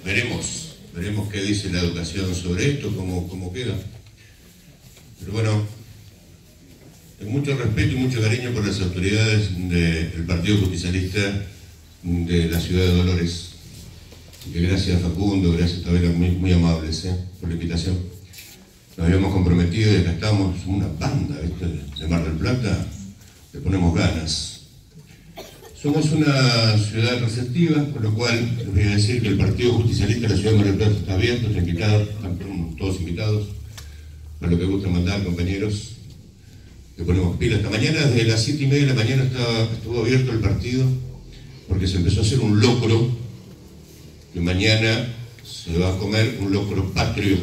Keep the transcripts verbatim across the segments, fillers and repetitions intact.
veremos, veremos qué dice la educación sobre esto, cómo, cómo queda. Pero bueno, con mucho respeto y mucho cariño por las autoridades del Partido Justicialista de la ciudad de Dolores. Y que gracias a Facundo, gracias a Tabela, muy, muy amables ¿eh? por la invitación. Nos habíamos comprometido y acá estamos, una banda ¿viste? de Mar del Plata, le ponemos ganas. Somos una ciudad receptiva, con lo cual les voy a decir que el Partido Justicialista de la ciudad de Mar del Plata está abierto, está invitado, están todos invitados, para lo que gusta mandar, compañeros. Le ponemos pila. Esta mañana, desde las siete y media de la mañana, estaba, estuvo abierto el partido, porque se empezó a hacer un locro, que mañana se va a comer un locro patrio,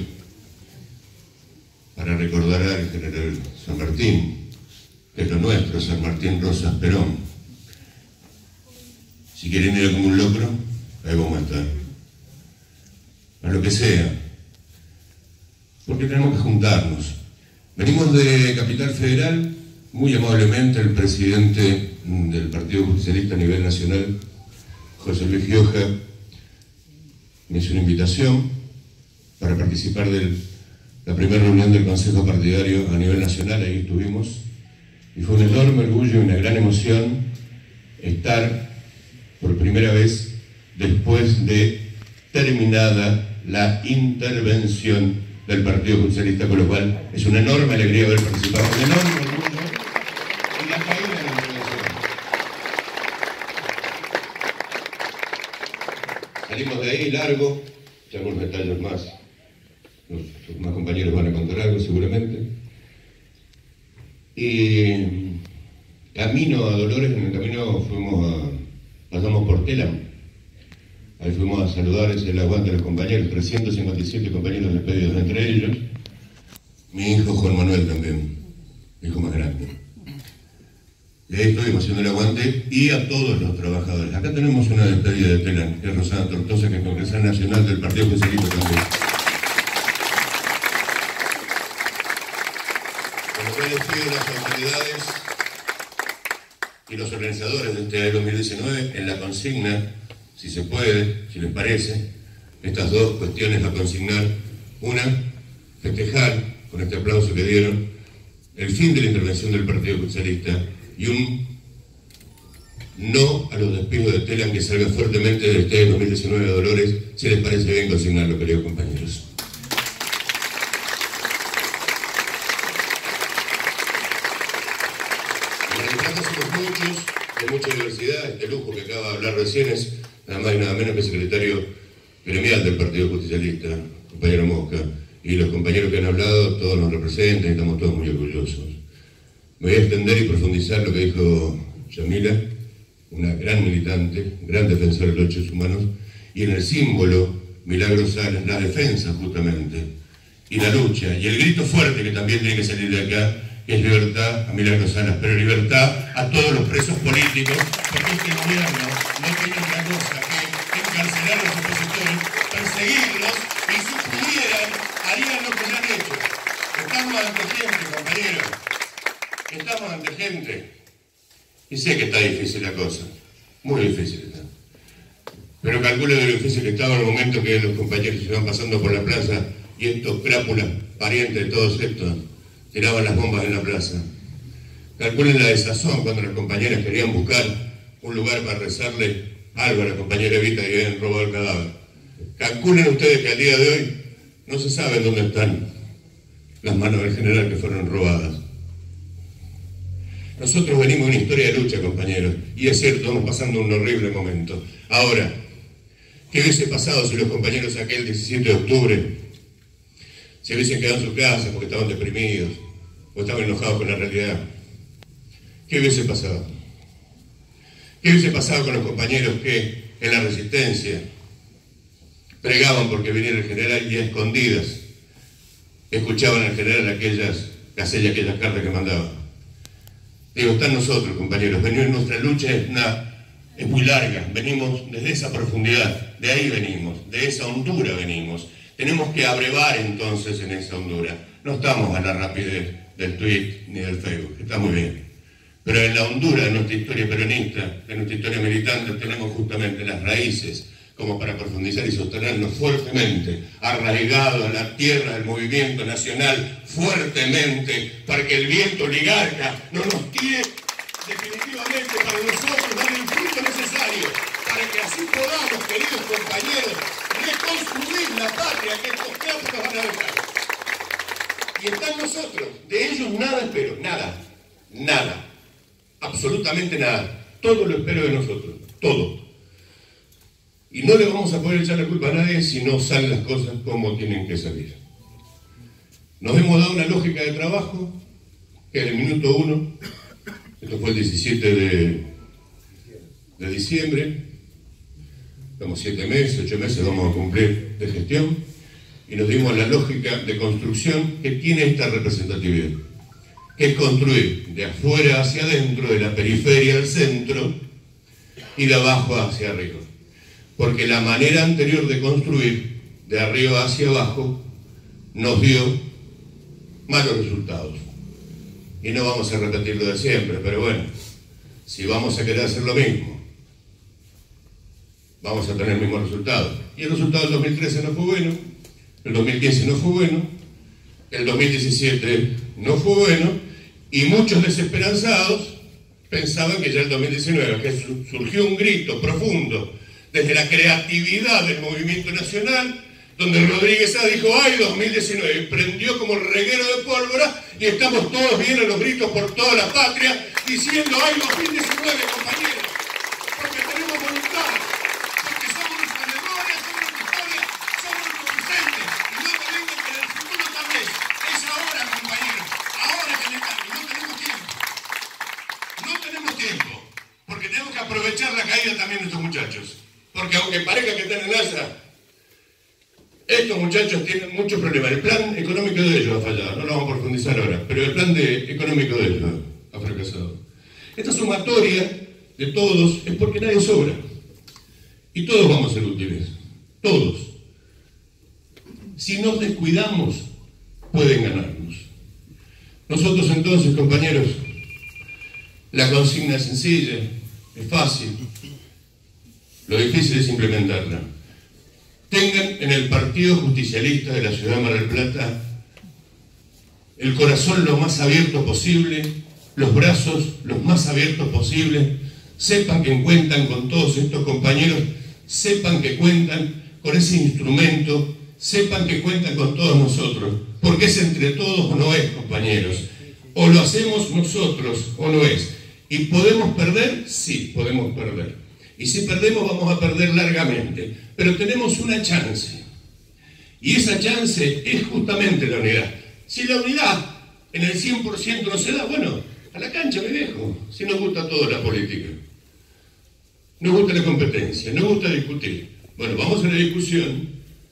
para recordar al general San Martín, que es lo nuestro, San Martín Rosas Perón. Si quieren ir a como un locro, ahí vamos a estar. A lo que sea. Porque tenemos que juntarnos. Venimos de Capital Federal, muy amablemente el presidente del Partido Justicialista a nivel nacional, José Luis Gioja, me hizo una invitación para participar de la primera reunión del Consejo Partidario a nivel nacional, ahí estuvimos, y fue un enorme orgullo y una gran emoción estar por primera vez después de terminada la intervención del Partido Justicialista, con lo cual es una enorme alegría haber participado, un enorme orgullo en la caída de la intervención. Salimos de ahí largo, ya algunos detalles más, los más compañeros van a contar algo seguramente, y camino a Dolores, en el camino fuimos a pasamos por Telam, ahí fuimos a saludar ese el aguante de los compañeros, trescientos cincuenta y siete compañeros despedidos, entre ellos mi hijo Juan Manuel también, mi hijo más grande. Y ahí estuvimos haciendo el aguante, y a todos los trabajadores. Acá tenemos una despedida de Telam, que es Rosana Tortosa, que es congresal nacional del Partido Justicialista también. Con lo cual les pido a las autoridades y los organizadores de este dos mil diecinueve en la consigna, si se puede, si les parece, estas dos cuestiones a consignar. Una, festejar con este aplauso que dieron el fin de la intervención del Partido Justicialista, y un no a los despidos de Telam que salga fuertemente de este dos mil diecinueve a Dolores, si les parece bien consignarlo, queridos compañeros. Muchos, de mucha diversidad. Este lujo que acaba de hablar recién es nada más y nada menos que el secretario gremial del Partido Justicialista, compañero Mosca, y los compañeros que han hablado, todos nos representan y estamos todos muy orgullosos. Me voy a extender y profundizar lo que dijo Yamila, una gran militante, gran defensora de los derechos humanos, y en el símbolo Milagro Salas, la defensa justamente, y la lucha, y el grito fuerte que también tiene que salir de acá, que es libertad a Milagro Salas, pero libertad a todos los presos políticos, porque este gobierno no tiene otra cosa que encarcelar a los opositores, perseguirlos, y si pudieran, harían lo que han hecho. Estamos ante gente, compañeros, estamos ante gente, y sé que está difícil la cosa, muy difícil está, pero calculo de lo difícil que estaba en el momento que los compañeros se iban pasando por la plaza, y estos crápulas, parientes de todos estos, tiraban las bombas en la plaza. Calculen la desazón cuando las compañeras querían buscar un lugar para rezarle algo a la compañera Evita que habían robado el cadáver. Calculen ustedes que al día de hoy no se sabe dónde están las manos del general que fueron robadas. Nosotros venimos de una historia de lucha, compañeros, y es cierto, estamos pasando un horrible momento. Ahora, ¿qué hubiese pasado si los compañeros aquel diecisiete de octubre se hubiesen quedado en su casa porque estaban deprimidos o estaban enojados con la realidad? ¿Qué hubiese pasado? ¿Qué hubiese pasado con los compañeros que en la resistencia pregaban porque viniera el general y a escondidas escuchaban al general aquellas casellas, aquellas cartas que mandaba? Digo, están nosotros, compañeros, venir nuestra lucha es, una, es muy larga, venimos desde esa profundidad, de ahí venimos, de esa hondura venimos. Tenemos que abrevar entonces en esa hondura. No estamos a la rapidez del tweet ni del Facebook, está muy bien. Pero en la hondura de nuestra historia peronista, de nuestra historia militante, tenemos justamente las raíces como para profundizar y sostenernos fuertemente, arraigados a la tierra del movimiento nacional, fuertemente, para que el viento oligarca no nos tire definitivamente para nosotros dar el fruto necesario, para que así podamos, queridos compañeros, reconstruir la patria que estos clásicos van a dejar. Y está en nosotros, de ellos nada espero, nada, nada, absolutamente nada, todo lo espero de nosotros, todo. Y no le vamos a poder echar la culpa a nadie si no salen las cosas como tienen que salir. Nos hemos dado una lógica de trabajo que en el minuto uno, esto fue el diecisiete de, de diciembre, estamos siete meses, ocho meses vamos a cumplir de gestión, y nos dimos la lógica de construcción que tiene esta representatividad, que es construir de afuera hacia adentro, de la periferia al centro, y de abajo hacia arriba. Porque la manera anterior de construir, de arriba hacia abajo, nos dio malos resultados. Y no vamos a repetirlo de siempre, pero bueno, si vamos a querer hacer lo mismo, vamos a tener el mismo resultado. Y el resultado del dos mil trece no fue bueno, el dos mil quince no fue bueno, el dos mil diecisiete no fue bueno, y muchos desesperanzados pensaban que ya el dos mil diecinueve, que surgió un grito profundo desde la creatividad del movimiento nacional, donde Rodríguez A. dijo, ¡ay, dos mil diecinueve! Y prendió como reguero de pólvora, y estamos todos bien a los gritos por toda la patria, diciendo, ¡ay, dos mil diecinueve, compañeros! Porque tenemos voluntad, porque somos nuestra memoria, somos nuestra historia, somos nuestros presentes, y no te vengan que en el futuro tal vez. Es ahora, compañeros, ahora que necesitamos, y no tenemos tiempo. No tenemos tiempo, porque tenemos que aprovechar la caída también de estos muchachos. Porque aunque parezca que están en alza, estos muchachos tienen muchos problemas. El plan económico de ellos ha fallado, no lo vamos a profundizar ahora, pero el plan de, económico de ellos ha fracasado. Esta sumatoria de todos es porque nadie sobra. Y todos vamos a ser útiles, todos. Si nos descuidamos, pueden ganarnos. Nosotros entonces, compañeros, la consigna es sencilla, es fácil. Lo difícil es implementarla. Tengan en el Partido Justicialista de la Ciudad de Mar del Plata el corazón lo más abierto posible, los brazos los más abiertos posible. Sepan que cuentan con todos estos compañeros, sepan que cuentan con ese instrumento, sepan que cuentan con todos nosotros, porque es entre todos o no es, compañeros. O lo hacemos nosotros o no es. ¿Y podemos perder? Sí, podemos perder. Y si perdemos, vamos a perder largamente. Pero tenemos una chance. Y esa chance es justamente la unidad. Si la unidad en el cien por ciento no se da, bueno, a la cancha me dejo. Si nos gusta toda la política. Nos gusta la competencia, nos gusta discutir. Bueno, vamos a la discusión.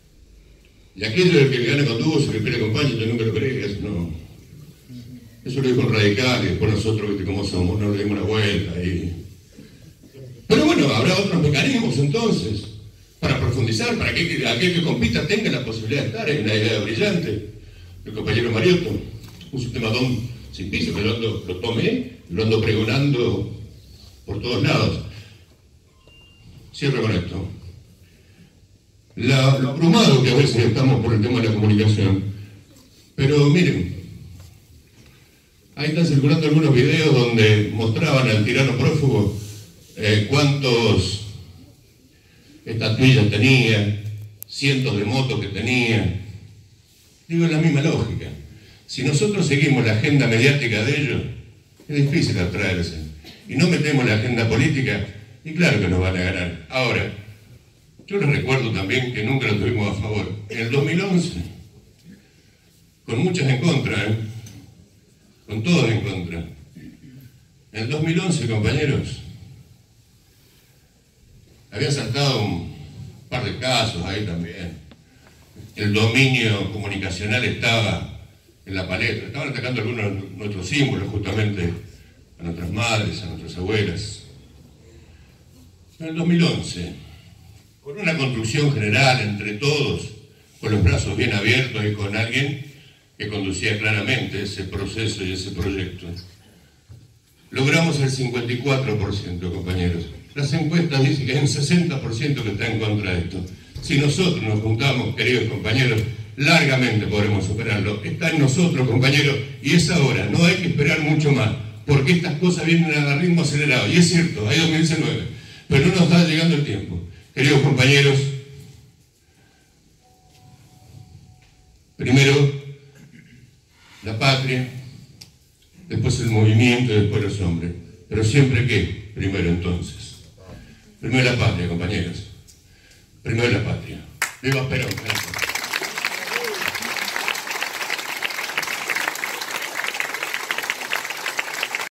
Y aquello del que le gana con dúos, el que le acompaña, yo nunca lo creas, no. Eso lo dijo un radical, y después nosotros, ¿viste cómo somos? No le dimos una vuelta y... Pero bueno, habrá otros mecanismos entonces, para profundizar, para que aquel que compita tenga la posibilidad de estar en una idea brillante. El compañero Mariotto, un sistema don sin piso, que lo, ando, lo tomé, lo ando pregonando por todos lados. Cierro con esto. La, lo abrumado que a veces estamos por el tema de la comunicación. Pero miren, ahí están circulando algunos videos donde mostraban al tirano prófugo Eh, cuántos estatuillas tenía, cientos de motos que tenía. Digo, es la misma lógica. Si nosotros seguimos la agenda mediática de ellos, es difícil abstraerse. Y no metemos la agenda política, y claro que nos van a ganar. Ahora, yo les recuerdo también que nunca lo tuvimos a favor. En el dos mil once, con muchas en contra, ¿eh? Con todos en contra. En el dos mil once, compañeros, habían saltado un par de casos ahí también. El dominio comunicacional estaba en la palestra. Estaban atacando algunos de nuestros símbolos, justamente a nuestras madres, a nuestras abuelas. En el dos mil once, con una construcción general entre todos, con los brazos bien abiertos y con alguien que conducía claramente ese proceso y ese proyecto, logramos el cincuenta y cuatro por ciento, compañeros. Las encuestas dicen que hay un sesenta por ciento que está en contra de esto. Si nosotros nos juntamos, queridos compañeros, largamente podremos superarlo. Está en nosotros, compañeros, y es ahora. No hay que esperar mucho más, porque estas cosas vienen a ritmo acelerado. Y es cierto, hay dos mil diecinueve, pero no nos está llegando el tiempo. Queridos compañeros, primero la patria, después el movimiento y después los hombres. Pero siempre ¿qué? Primero entonces. Primero la patria, compañeros. Primero la patria. ¡Viva Perón! Gracias.